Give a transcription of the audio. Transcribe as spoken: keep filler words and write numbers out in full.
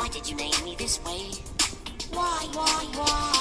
did you name me this way? Why, why, why?